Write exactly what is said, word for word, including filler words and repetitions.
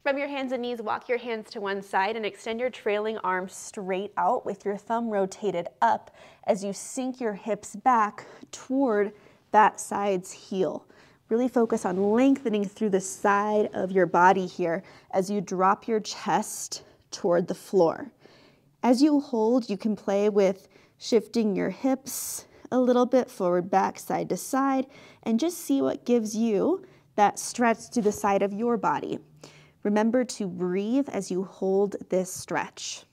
From your hands and knees, walk your hands to one side and extend your trailing arms straight out with your thumb rotated up as you sink your hips back toward that side's heel. Really focus on lengthening through the side of your body here as you drop your chest toward the floor. As you hold, you can play with shifting your hips a little bit forward, back, side to side, and just see what gives you that stretch to the side of your body. Remember to breathe as you hold this stretch.